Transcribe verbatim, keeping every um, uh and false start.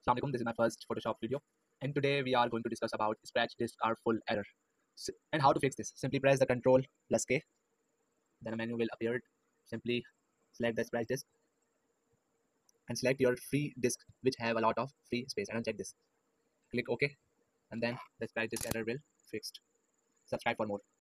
Assalamu alaikum, this is my first Photoshop video, and today we are going to discuss about scratch disk are full error. S- and how to fix this. Simply press the Control plus K, then a menu will appear. Simply select the scratch disk and select your free disk which have a lot of free space and uncheck this. Click OK, and then the scratch disk error will fixed. Subscribe for more.